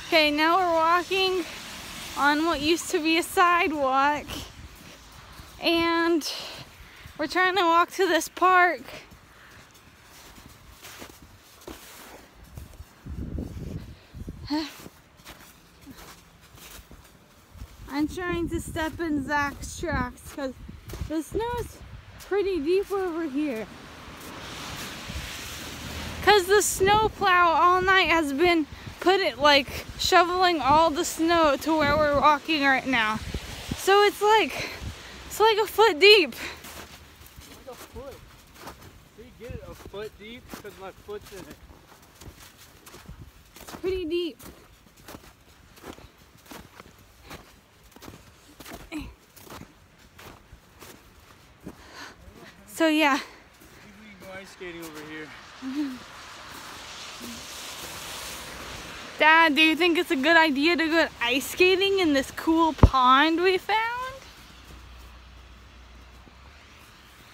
Okay, now we're walking on what used to be a sidewalk, and we're trying to walk to this park. I'm trying to step in Zach's tracks because the snow's pretty deep over here. Because the snow plow all night has been shoveling all the snow to where we're walking right now. So it's like a foot deep. Like a foot. So you get it a foot deep because my foot's in it. It's pretty deep. So yeah. I think we can go ice skating over here. Dad, do you think it's a good idea to go ice skating in this cool pond we found?